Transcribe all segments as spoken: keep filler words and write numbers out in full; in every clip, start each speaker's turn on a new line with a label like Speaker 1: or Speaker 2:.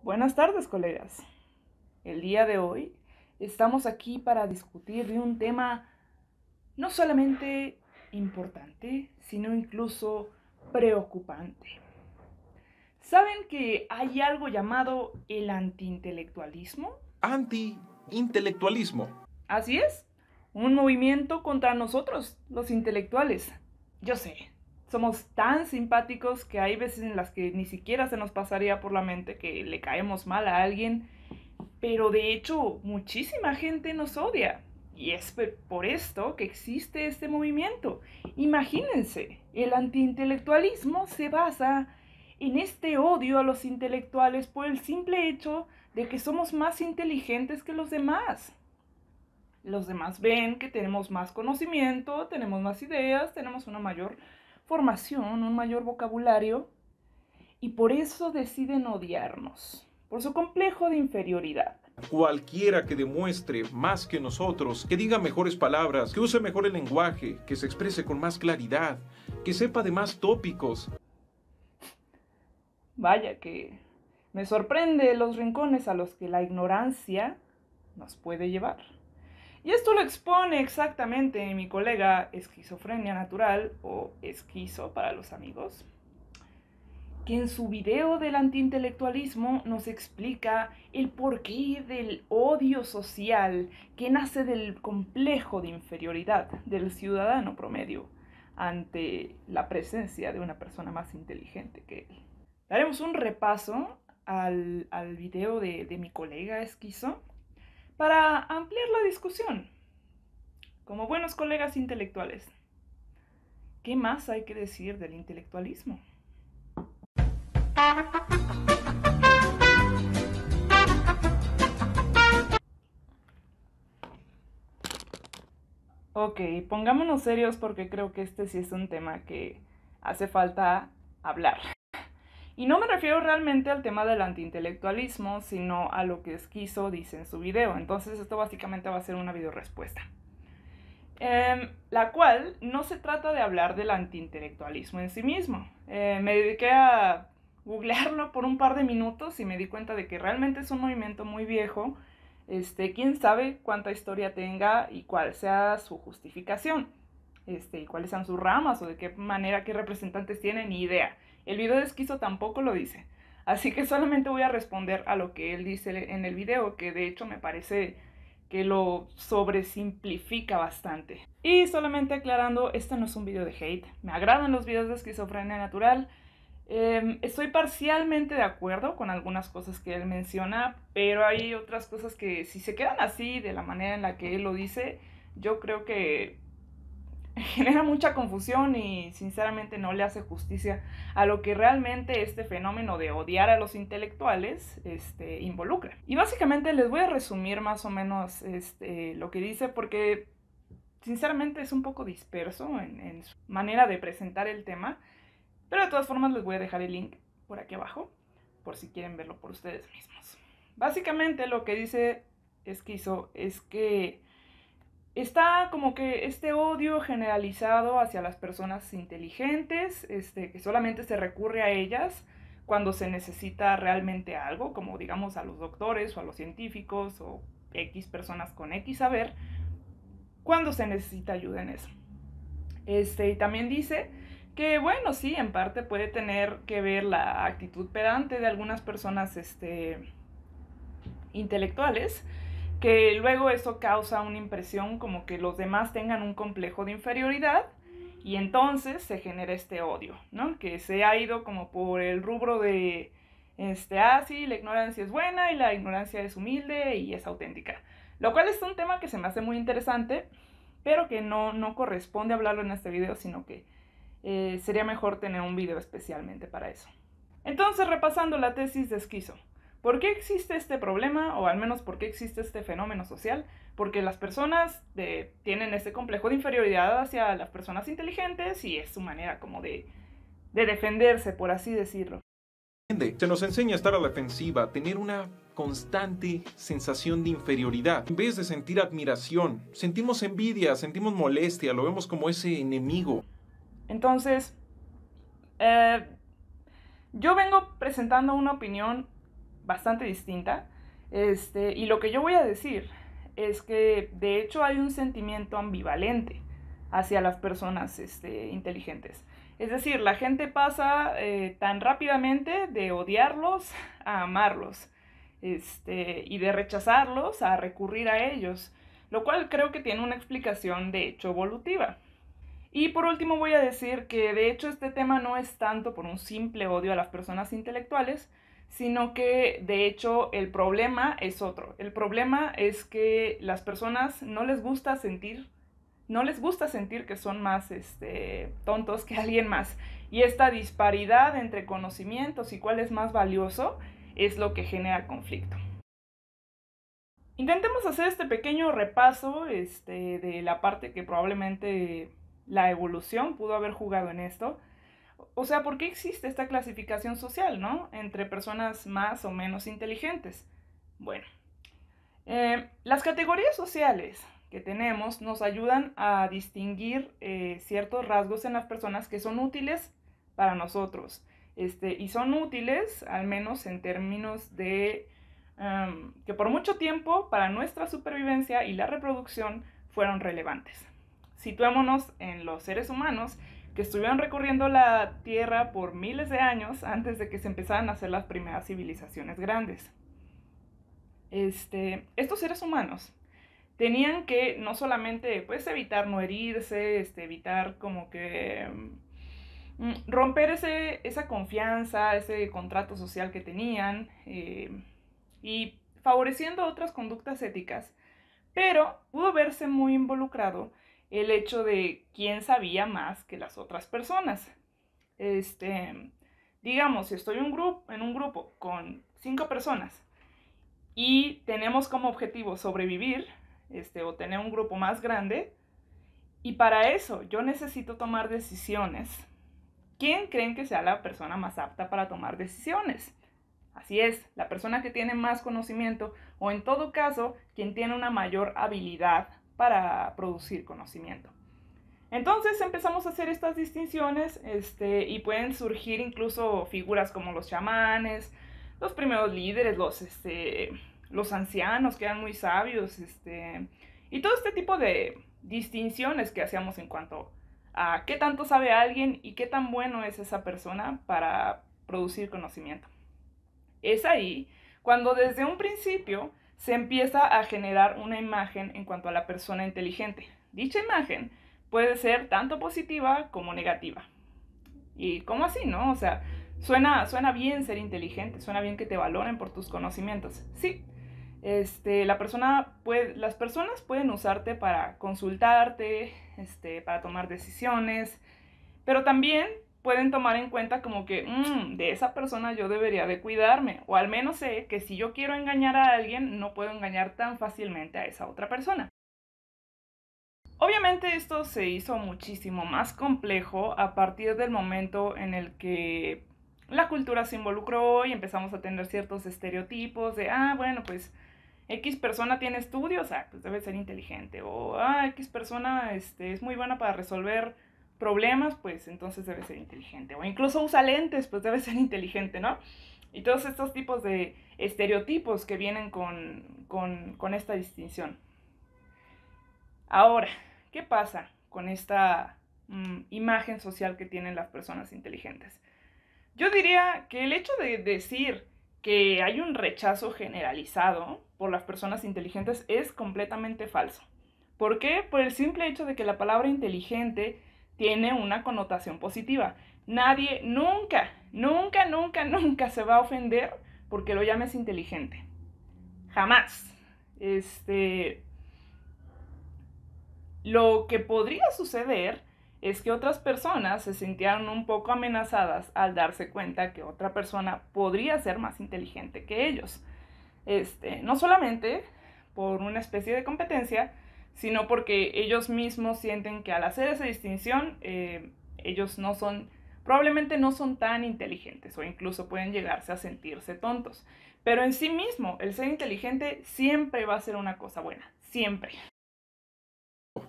Speaker 1: Buenas tardes, colegas. El día de hoy estamos aquí para discutir de un tema no solamente importante, sino incluso preocupante. ¿Saben que hay algo llamado el antiintelectualismo?
Speaker 2: Anti-intelectualismo.
Speaker 1: Así es, un movimiento contra nosotros, los intelectuales. Yo sé, somos tan simpáticos que hay veces en las que ni siquiera se nos pasaría por la mente que le caemos mal a alguien, pero de hecho muchísima gente nos odia. Y es por esto que existe este movimiento. Imagínense, el antiintelectualismo se basa en este odio a los intelectuales por el simple hecho de que somos más inteligentes que los demás. Los demás ven que tenemos más conocimiento, tenemos más ideas, tenemos una mayor formación, un mayor vocabulario, y por eso deciden odiarnos, por su complejo de inferioridad.
Speaker 2: Cualquiera que demuestre más que nosotros, que diga mejores palabras, que use mejor el lenguaje, que se exprese con más claridad, que sepa de más tópicos.
Speaker 1: Vaya que me sorprende los rincones a los que la ignorancia nos puede llevar. Y esto lo expone exactamente mi colega Esquizofrenia Natural, o Esquizo para los amigos, que en su video del antiintelectualismo nos explica el porqué del odio social que nace del complejo de inferioridad del ciudadano promedio ante la presencia de una persona más inteligente que él. Daremos un repaso al, al video de, de mi colega Esquizo para ampliar la discusión. Como buenos colegas intelectuales, ¿qué más hay que decir del intelectualismo? Ok, pongámonos serios porque creo que este sí es un tema que hace falta hablar. Y no me refiero realmente al tema del antiintelectualismo, sino a lo que Esquizo dice en su video. Entonces esto básicamente va a ser una video respuesta. Eh, la cual no se trata de hablar del antiintelectualismo en sí mismo. Eh, me dediqué a googlearlo por un par de minutos y me di cuenta de que realmente es un movimiento muy viejo. Este, quién sabe cuánta historia tenga y cuál sea su justificación, este, y cuáles sean sus ramas o de qué manera, qué representantes tienen, ni idea. El video de Esquizo tampoco lo dice, así que solamente voy a responder a lo que él dice en el video, que de hecho me parece que lo sobresimplifica bastante. Y solamente aclarando, este no es un video de hate, me agradan los videos de Esquizofrenia Natural. Eh, estoy parcialmente de acuerdo con algunas cosas que él menciona, pero hay otras cosas que si se quedan así, de la manera en la que él lo dice, yo creo que genera mucha confusión y sinceramente no le hace justicia a lo que realmente este fenómeno de odiar a los intelectuales este, involucra. Y básicamente les voy a resumir más o menos este, lo que dice, porque sinceramente es un poco disperso en, en su manera de presentar el tema. Pero de todas formas les voy a dejar el link por aquí abajo, por si quieren verlo por ustedes mismos. Básicamente lo que dice Esquizo es que está como que este odio generalizado hacia las personas inteligentes, este, que solamente se recurre a ellas cuando se necesita realmente algo, como digamos a los doctores o a los científicos o X personas con X saber, cuando se necesita ayuda en eso. Este, y también dice que bueno, sí, en parte puede tener que ver la actitud pedante de algunas personas este, intelectuales, que luego eso causa una impresión como que los demás tengan un complejo de inferioridad y entonces se genera este odio, ¿no? Que se ha ido como por el rubro de, este, ah, sí, la ignorancia es buena y la ignorancia es humilde y es auténtica. Lo cual es un tema que se me hace muy interesante, pero que no, no corresponde hablarlo en este video, sino que eh, sería mejor tener un video especialmente para eso. Entonces, repasando la tesis de Esquizo, ¿por qué existe este problema? O al menos, ¿por qué existe este fenómeno social? Porque las personas de, tienen este complejo de inferioridad hacia las personas inteligentes y es su manera como de, de defenderse, por así decirlo.
Speaker 2: Se nos enseña a estar a la defensiva, tener una constante sensación de inferioridad. En vez de sentir admiración, sentimos envidia, sentimos molestia, lo vemos como ese enemigo.
Speaker 1: Entonces, eh, yo vengo presentando una opinión bastante distinta. Este, y lo que yo voy a decir es que de hecho hay un sentimiento ambivalente hacia las personas este, inteligentes. Es decir, la gente pasa eh, tan rápidamente de odiarlos a amarlos, este, y de rechazarlos a recurrir a ellos, lo cual creo que tiene una explicación de hecho evolutiva. Y por último voy a decir que de hecho este tema no es tanto por un simple odio a las personas intelectuales, sino que de hecho el problema es otro. El problema es que las personas no les gusta sentir, no les gusta sentir que son más este, tontos que alguien más. Y esta disparidad entre conocimientos y cuál es más valioso es lo que genera conflicto. Intentemos hacer este pequeño repaso este, de la parte que probablemente la evolución pudo haber jugado en esto. O sea, ¿por qué existe esta clasificación social, ¿no? Entre personas más o menos inteligentes. Bueno, eh, las categorías sociales que tenemos nos ayudan a distinguir eh, ciertos rasgos en las personas que son útiles para nosotros. Este, y son útiles, al menos en términos de um, que por mucho tiempo para nuestra supervivencia y la reproducción fueron relevantes. Situémonos en los seres humanos que estuvieron recorriendo la Tierra por miles de años antes de que se empezaran a hacer las primeras civilizaciones grandes. Este, estos seres humanos tenían que no solamente pues, evitar no herirse, este, evitar como que mm, romper ese, esa confianza, ese contrato social que tenían eh, y favoreciendo otras conductas éticas, pero pudo verse muy involucrado el hecho de quién sabía más que las otras personas. Este, digamos, si estoy un grupo, en un grupo con cinco personas y tenemos como objetivo sobrevivir, este, o tener un grupo más grande, y para eso yo necesito tomar decisiones, ¿quién creen que sea la persona más apta para tomar decisiones? Así es, la persona que tiene más conocimiento, o en todo caso, quien tiene una mayor habilidad para producir conocimiento. Entonces empezamos a hacer estas distinciones este, y pueden surgir incluso figuras como los chamanes, los primeros líderes, los, este, los ancianos que eran muy sabios, este, y todo este tipo de distinciones que hacíamos en cuanto a qué tanto sabe alguien y qué tan bueno es esa persona para producir conocimiento. Es ahí cuando desde un principio se empieza a generar una imagen en cuanto a la persona inteligente. Dicha imagen puede ser tanto positiva como negativa. ¿Y cómo así, no? O sea, suena, suena bien ser inteligente, suena bien que te valoren por tus conocimientos. Sí, este, la persona puede, las personas pueden usarte para consultarte, este, para tomar decisiones, pero también pueden tomar en cuenta como que mmm, de esa persona yo debería de cuidarme, o al menos sé que si yo quiero engañar a alguien, no puedo engañar tan fácilmente a esa otra persona. Obviamente esto se hizo muchísimo más complejo a partir del momento en el que la cultura se involucró y empezamos a tener ciertos estereotipos de, ah, bueno, pues X persona tiene estudios, ah, pues debe ser inteligente, o ah, X persona este, es muy buena para resolver problemas, pues entonces debe ser inteligente, o incluso usa lentes, pues debe ser inteligente, ¿no? Y todos estos tipos de estereotipos que vienen con, con, con esta distinción. Ahora, ¿qué pasa con esta mm, imagen social que tienen las personas inteligentes? Yo diría que el hecho de decir que hay un rechazo generalizado por las personas inteligentes es completamente falso. ¿Por qué? Por el simple hecho de que la palabra inteligente tiene una connotación positiva. Nadie, nunca, nunca, nunca, nunca se va a ofender porque lo llames inteligente. Jamás. Este, lo que podría suceder es que otras personas se sintieran un poco amenazadas al darse cuenta que otra persona podría ser más inteligente que ellos. Este, no solamente por una especie de competencia, sino porque ellos mismos sienten que al hacer esa distinción, eh, ellos no son, probablemente no son tan inteligentes o incluso pueden llegarse a sentirse tontos. Pero en sí mismo, el ser inteligente siempre va a ser una cosa buena, siempre.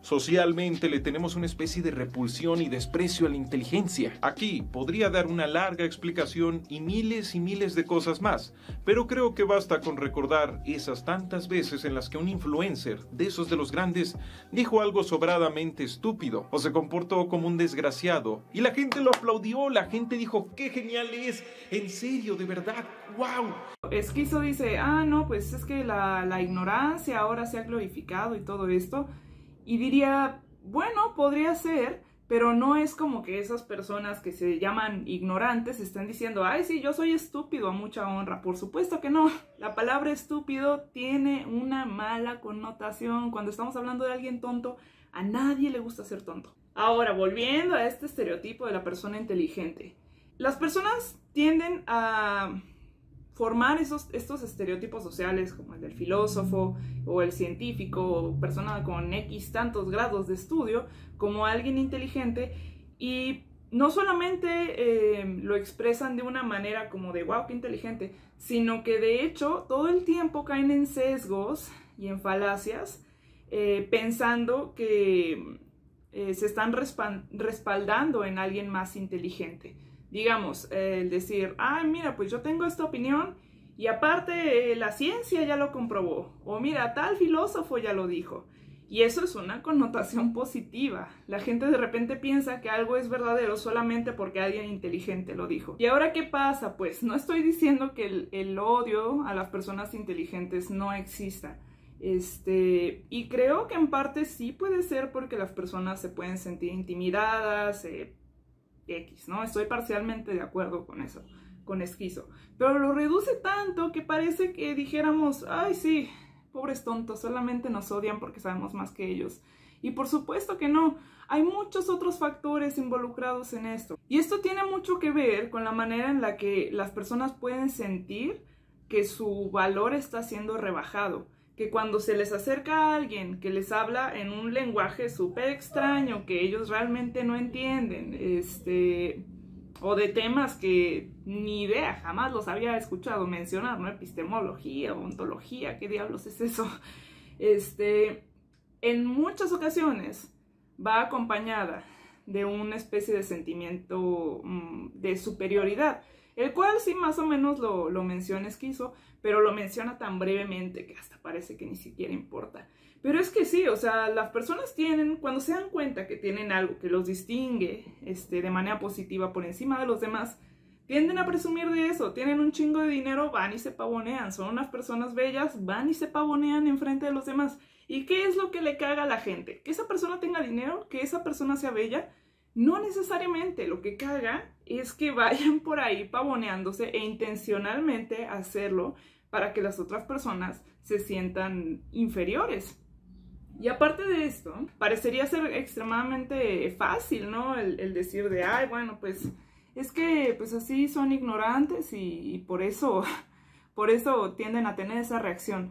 Speaker 2: Socialmente le tenemos una especie de repulsión y desprecio a la inteligencia. Aquí podría dar una larga explicación y miles y miles de cosas más, pero creo que basta con recordar esas tantas veces en las que un influencer, de esos de los grandes, dijo algo sobradamente estúpido o se comportó como un desgraciado y la gente lo aplaudió, la gente dijo ¡qué genial es! En serio, de verdad, ¡wow!
Speaker 1: Esquizo dice, ah, no, pues es que la, la ignorancia ahora se ha glorificado y todo esto. Y diría, bueno, podría ser, pero no es como que esas personas que se llaman ignorantes estén diciendo, ay, sí, yo soy estúpido, a mucha honra. Por supuesto que no. La palabra estúpido tiene una mala connotación. Cuando estamos hablando de alguien tonto, a nadie le gusta ser tonto. Ahora, volviendo a este estereotipo de la persona inteligente. Las personas tienden a formar esos, estos estereotipos sociales como el del filósofo o el científico o persona con X tantos grados de estudio como alguien inteligente y no solamente eh, lo expresan de una manera como de wow, qué inteligente, sino que de hecho todo el tiempo caen en sesgos y en falacias eh, pensando que eh, se están respaldando en alguien más inteligente. Digamos, eh, el decir, ay, mira, pues yo tengo esta opinión y aparte eh, la ciencia ya lo comprobó. O mira, tal filósofo ya lo dijo. Y eso es una connotación positiva. La gente de repente piensa que algo es verdadero solamente porque alguien inteligente lo dijo. ¿Y ahora qué pasa? Pues no estoy diciendo que el, el odio a las personas inteligentes no exista. Este, y creo que en parte sí puede ser porque las personas se pueden sentir intimidadas, eh, X, ¿no? Estoy parcialmente de acuerdo con eso, con Esquizo. Pero lo reduce tanto que parece que dijéramos, ay sí, pobres tontos, solamente nos odian porque sabemos más que ellos. Y por supuesto que no, hay muchos otros factores involucrados en esto. Y esto tiene mucho que ver con la manera en la que las personas pueden sentir que su valor está siendo rebajado. Que cuando se les acerca a alguien que les habla en un lenguaje súper extraño, que ellos realmente no entienden, este, o de temas que ni idea, jamás los había escuchado mencionar, ¿no? Epistemología, ontología, ¿qué diablos es eso? Este, en muchas ocasiones va acompañada de una especie de sentimiento mmm, de superioridad, el cual sí más o menos lo, lo menciona Esquizo, pero lo menciona tan brevemente que hasta parece que ni siquiera importa. Pero es que sí, o sea, las personas tienen, cuando se dan cuenta que tienen algo que los distingue este, de manera positiva por encima de los demás, tienden a presumir de eso. Tienen un chingo de dinero, van y se pavonean. Son unas personas bellas, van y se pavonean enfrente de los demás. ¿Y qué es lo que le caga a la gente? Que esa persona tenga dinero, que esa persona sea bella. No necesariamente, lo que caga es que vayan por ahí pavoneándose e intencionalmente hacerlo para que las otras personas se sientan inferiores. Y aparte de esto, parecería ser extremadamente fácil, ¿no? El, el decir de, ay, bueno, pues es que pues así son ignorantes y, y por eso, por eso tienden a tener esa reacción.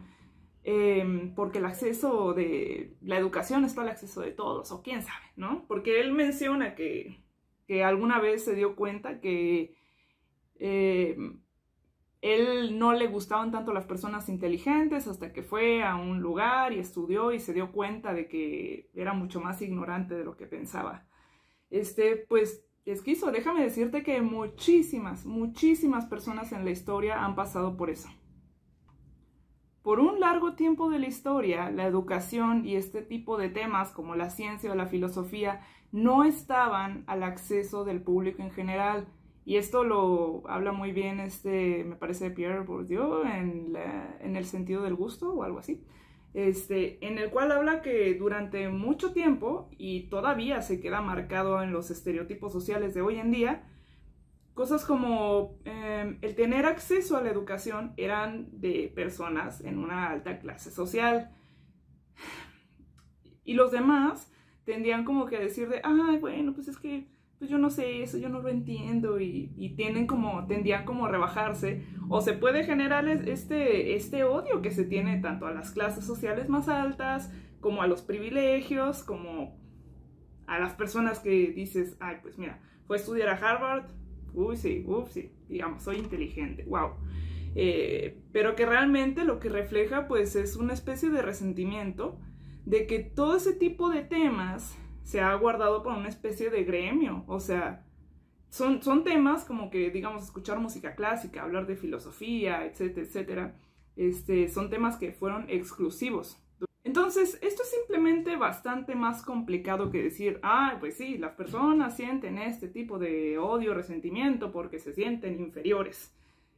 Speaker 1: Eh, porque el acceso de la educación está al acceso de todos, o quién sabe, ¿no? Porque él menciona que, que alguna vez se dio cuenta que eh, él no le gustaban tanto las personas inteligentes hasta que fue a un lugar y estudió y se dio cuenta de que era mucho más ignorante de lo que pensaba. Este, pues, Esquizo, déjame decirte que muchísimas, muchísimas personas en la historia han pasado por eso. Por un largo tiempo de la historia, la educación y este tipo de temas como la ciencia o la filosofía no estaban al acceso del público en general. Y esto lo habla muy bien, este, me parece, Pierre Bourdieu en, la, en El sentido del gusto o algo así, este, en el cual habla que durante mucho tiempo, y todavía se queda marcado en los estereotipos sociales de hoy en día, cosas como eh, el tener acceso a la educación eran de personas en una alta clase social. Y los demás tendían como que a decir de, ay, bueno, pues es que pues yo no sé eso, yo no lo entiendo, y, y tienden como, tendían como a rebajarse, o se puede generar este, este odio que se tiene tanto a las clases sociales más altas, como a los privilegios, como a las personas que dices, ay, pues mira, fue a estudiar a Harvard, uy, sí, uff, sí, digamos, soy inteligente, wow. Eh, pero que realmente lo que refleja, pues, es una especie de resentimiento de que todo ese tipo de temas se ha guardado para una especie de gremio. O sea, son, son temas como que, digamos, escuchar música clásica, hablar de filosofía, etcétera, etcétera. Este, son temas que fueron exclusivos. Entonces, esto es simplemente bastante más complicado que decir, ah, pues sí, las personas sienten este tipo de odio, resentimiento porque se sienten inferiores.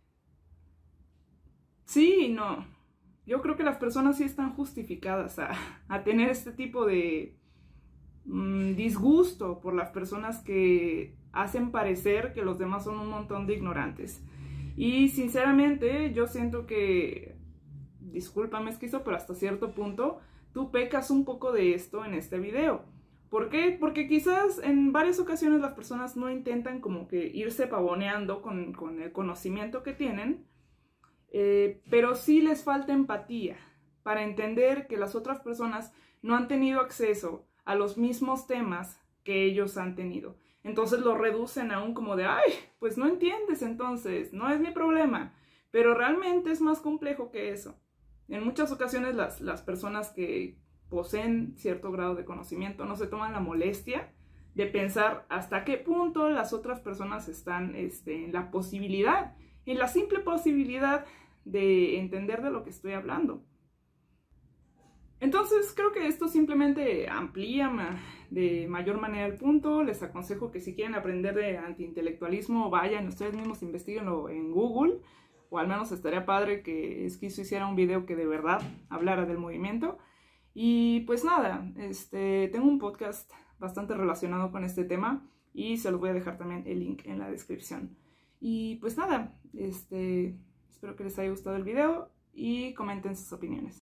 Speaker 1: Sí y no. Yo creo que las personas sí están justificadas a, a tener este tipo de mmm, disgusto por las personas que hacen parecer que los demás son un montón de ignorantes. Y sinceramente yo siento que, discúlpame esquizo, pero hasta cierto punto tú pecas un poco de esto en este video. ¿Por qué? Porque quizás en varias ocasiones las personas no intentan como que irse pavoneando con, con el conocimiento que tienen, eh, pero sí les falta empatía para entender que las otras personas no han tenido acceso a los mismos temas que ellos han tenido. Entonces lo reducen aún como de, ay, pues no entiendes entonces, no es mi problema. Pero realmente es más complejo que eso. En muchas ocasiones las, las personas que poseen cierto grado de conocimiento no se toman la molestia de pensar hasta qué punto las otras personas están este, en la posibilidad, en la simple posibilidad de entender de lo que estoy hablando. Entonces creo que esto simplemente amplía de mayor manera el punto. Les aconsejo que si quieren aprender de antiintelectualismo, vayan ustedes mismos, investiguenlo en Google, o al menos estaría padre que Esquizo hiciera un video que de verdad hablara del movimiento. Y pues nada, este, tengo un podcast bastante relacionado con este tema y se los voy a dejar también el link en la descripción. Y pues nada, este, espero que les haya gustado el video y comenten sus opiniones.